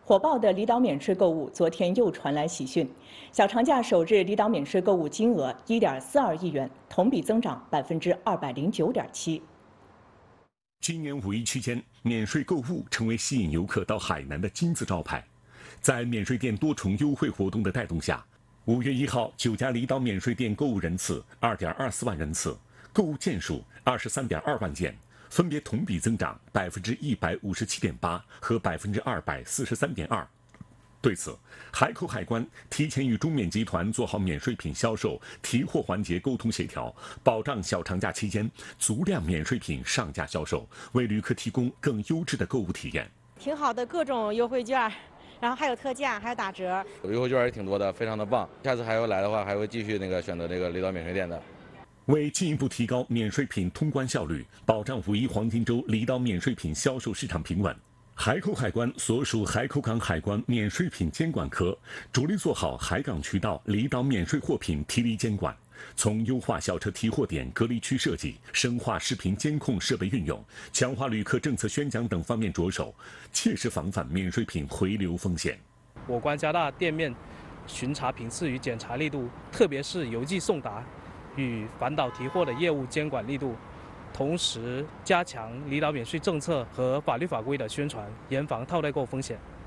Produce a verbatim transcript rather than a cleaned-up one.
火爆的离岛免税购物，昨天又传来喜讯。小长假首日离岛免税购物金额一点四二亿元，同比增长百分之二百零九点七。 今年五一期间，免税购物成为吸引游客到海南的金字招牌。在免税店多重优惠活动的带动下，五月一号，九家离岛免税店购物人次二点二四万人次，购物件数二十三点二万件。分别同比增长百分之一百五十七点八和百分之二百四十三点二。对此，海口海关提前与中免集团做好免税品销售提货环节沟通协调，保障小长假期间足量免税品上架销售，为旅客提供更优质的购物体验。 挺好的，各种优惠券，然后还有特价，还有打折， 优惠券也挺多的，非常的棒。下次还要来的话，还会继续那个选择这个离岛免税店的。 为进一步提高免税品通关效率，保障五一黄金周离岛免税品销售市场平稳，海口海关所属海口港海关免税品监管科着力做好海港渠道离岛免税货品提离监管，从优化小车提货点隔离区设计、深化视频监控设备运用、强化旅客政策宣讲等方面着手，切实防范免税品回流风险。 我关加大店面巡查频次与检查力度，特别是邮寄送达与返岛提货的业务监管力度，同时加强离岛免税政策和法律法规的宣传，严防套代购风险。